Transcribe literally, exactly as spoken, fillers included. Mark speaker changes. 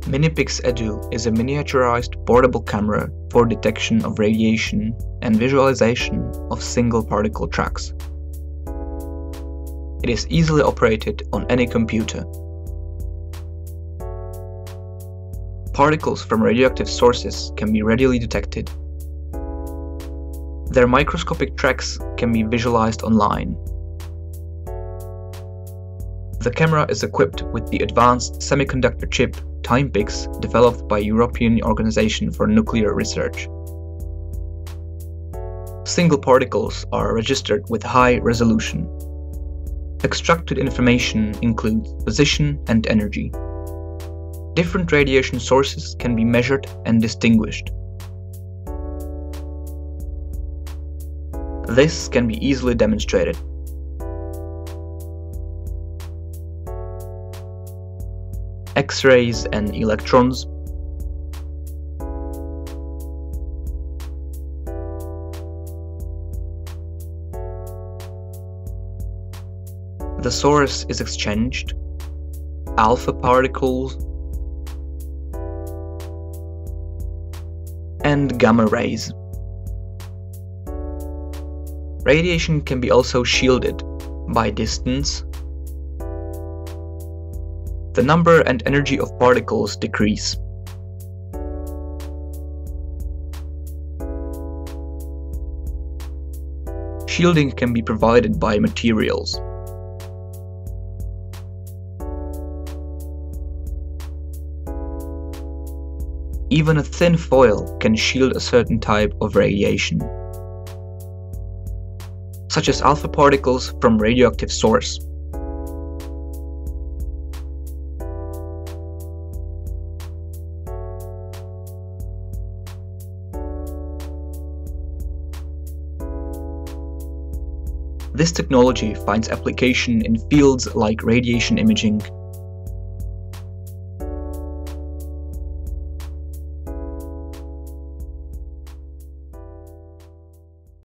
Speaker 1: MiniPIX EDU is a miniaturized portable camera for detection of radiation and visualization of single particle tracks. It is easily operated on any computer. Particles from radioactive sources can be readily detected. Their microscopic tracks can be visualized online. The camera is equipped with the advanced semiconductor chip MiniPIX developed by European Organization for Nuclear Research. Single particles are registered with high resolution. Extracted information includes position and energy. Different radiation sources can be measured and distinguished. This can be easily demonstrated. X-rays and electrons, the source is exchanged, alpha particles, and gamma rays. Radiation can be also shielded by distance. The number and energy of particles decrease. Shielding can be provided by materials. Even a thin foil can shield a certain type of radiation, such as alpha particles from radioactive source. This technology finds application in fields like radiation imaging,